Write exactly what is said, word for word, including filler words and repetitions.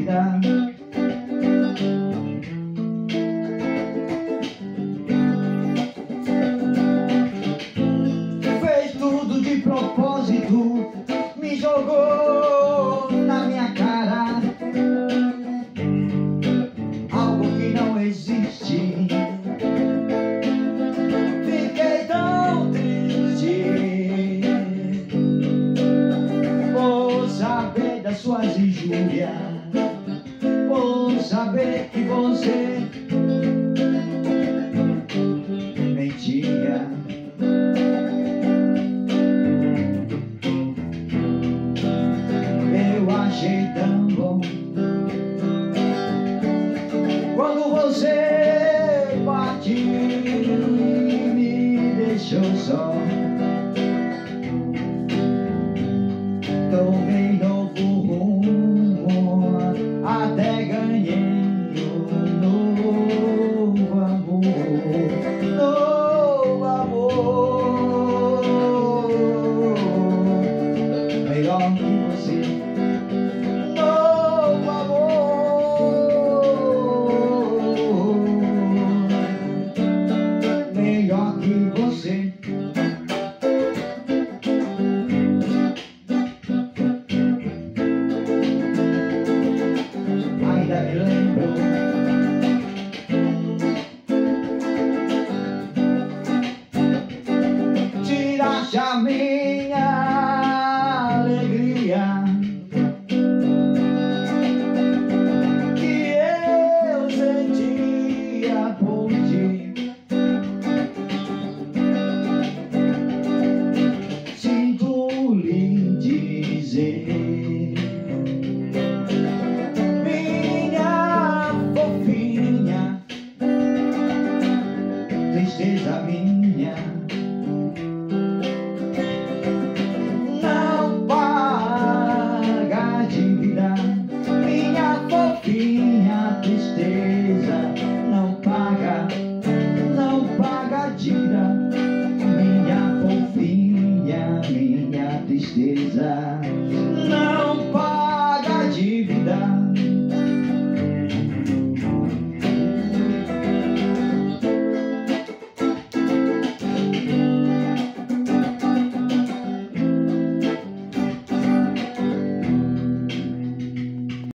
vida. Fez tudo de propósito, me jogou na minha cara algo que não existe. Fiquei tão triste por saber das suas injúrias, por saber que você mentia. Eu achei tão bom quando você partiu e me deixou só. Tomei novo rumo, até ganhei um novo amor, novo amor, melhor que você, novo amor, melhor que você. Ainda me lembro tiraste a minha alegria, que eu sentia por ti. Sinto lhe dizer, tristeza minha, não paga dívida. Minha fofinha, tristeza não paga, não paga dívida. Minha fofinha, minha tristeza.